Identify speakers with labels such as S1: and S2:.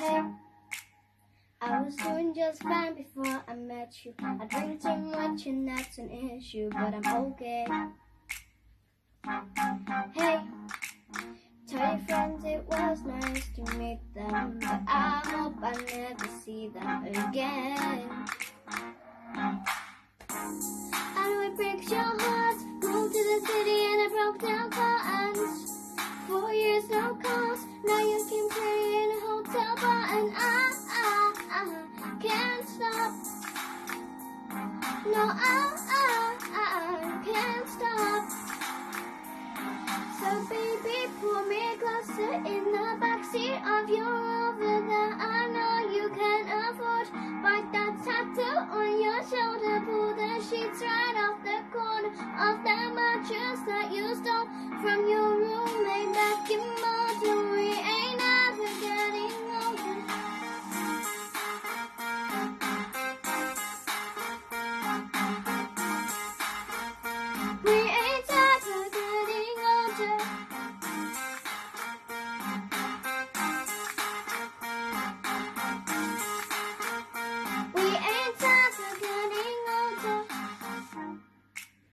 S1: way. I was doing just fine before I met you. I drink too much and that's an issue, but I'm okay. Hey, tell your friends it was nice to meet them, but I hope I never see them again. I know it breaks your heart. Moved to the city and I broke down curtains. 4 years, no calls. Now you can play in a hotel bar, and I can't stop. No, I can't stop. So baby, pull me closer in the backseat of your Rover that I know you can afford. Bite that tattoo on your shoulder. Pull the sheets right off the corner of that mattress that you stole from your roommate back in